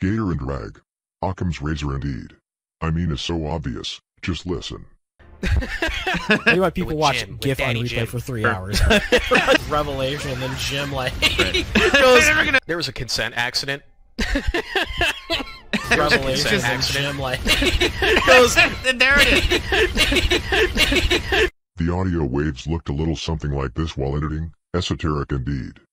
Gator and drag. Occam's razor indeed. I mean, it's so obvious. Just listen. Maybe why people watch Jim, GIF on replay Jim. for 3 hours. Revelation, and then Jim like goes, there was a consent accident. Revelation, and then Jim like goes, There it is. The audio waves looked a little something like this while editing. Esoteric indeed.